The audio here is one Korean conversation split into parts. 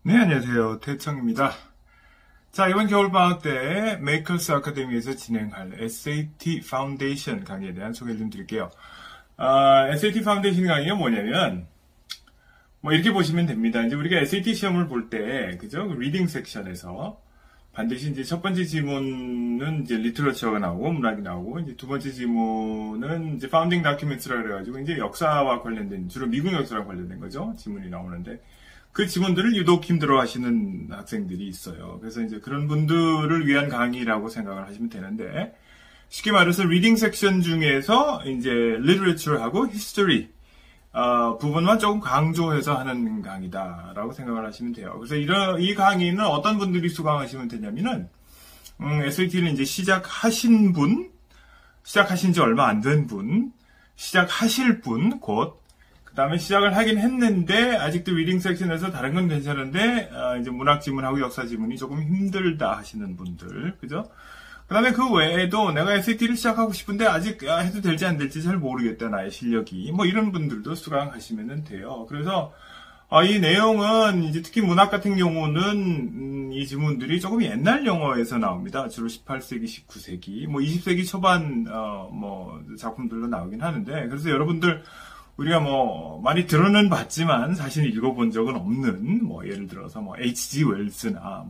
네, 안녕하세요. 태청입니다. 자, 이번 겨울방학 때 메이커스 아카데미에서 진행할 SAT 파운데이션 강의에 대한 소개를 좀 드릴게요. SAT 파운데이션 강의가 뭐냐면, 이렇게 보시면 됩니다. 이제 우리가 SAT 시험을 볼 때, 그죠? 리딩 섹션에서 반드시 이제 첫 번째 지문은 이제 리터러처가 나오고, 문학이 나오고, 이제 두 번째 지문은 이제 파운딩 다큐멘트라 그래가지고, 이제 역사와 관련된, 주로 미국 역사랑 관련된 거죠. 지문이 나오는데. 그 지문들을 유독 힘들어 하시는 학생들이 있어요. 그래서 이제 그런 분들을 위한 강의라고 생각을 하시면 되는데, 쉽게 말해서 리딩 섹션 중에서 이제 리터러처하고 히스토리 부분만 조금 강조해서 하는 강의다라고 생각을 하시면 돼요. 그래서 이 강의는 어떤 분들이 수강하시면 되냐면은, SAT를 이제 시작하신 분, 시작하신 지 얼마 안 된 분, 시작하실 분, 곧, 그 다음에 시작을 하긴 했는데, 아직도 리딩 섹션에서 다른 건 괜찮은데, 이제 문학 지문하고 역사 지문이 조금 힘들다 하시는 분들, 그죠? 그 다음에 그 외에도 내가 SAT를 시작하고 싶은데, 아직 해도 될지 안 될지 잘 모르겠다, 나의 실력이. 이런 분들도 수강하시면 돼요. 그래서, 이 내용은, 이제 특히 문학 같은 경우는, 이 지문들이 조금 옛날 영어에서 나옵니다. 주로 18세기, 19세기, 20세기 초반, 작품들로 나오긴 하는데, 그래서 여러분들, 우리가 많이 들어는 봤지만 사실 읽어본 적은 없는, 예를 들어서 H.G. 웰스나,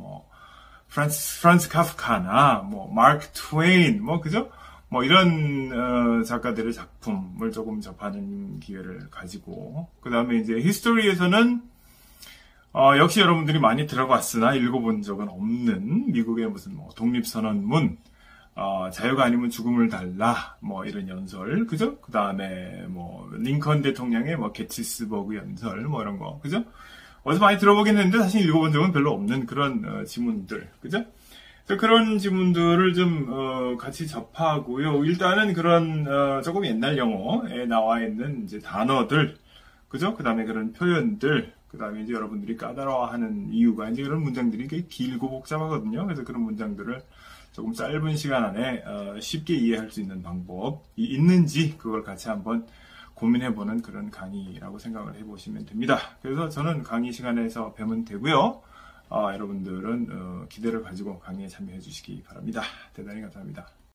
프란츠 카프카나, 마크 트웨인, 그죠? 이런, 작가들의 작품을 조금 접하는 기회를 가지고, 그 다음에 이제 히스토리에서는, 역시 여러분들이 많이 들어봤으나 읽어본 적은 없는 미국의 무슨 독립선언문, 자유가 아니면 죽음을 달라, 이런 연설, 그죠? 그 다음에, 링컨 대통령의 게티스버그 연설, 이런 거, 그죠? 어디서 많이 들어보긴 했는데, 사실 읽어본 적은 별로 없는 그런, 지문들, 그죠? 그래서 그런 지문들을 좀, 같이 접하고요. 일단은 그런, 조금 옛날 영어에 나와 있는 이제 단어들, 그죠? 그 다음에 그런 표현들, 그 다음에 이제 여러분들이 까다로워하는 이유가 이제 그런 문장들이 꽤 길고 복잡하거든요. 그래서 그런 문장들을 조금 짧은 시간 안에 쉽게 이해할 수 있는 방법이 있는지 그걸 같이 한번 고민해보는 그런 강의라고 생각을 해보시면 됩니다. 그래서 저는 강의 시간에서 뵈면 되고요. 여러분들은 기대를 가지고 강의에 참여해 주시기 바랍니다. 대단히 감사합니다.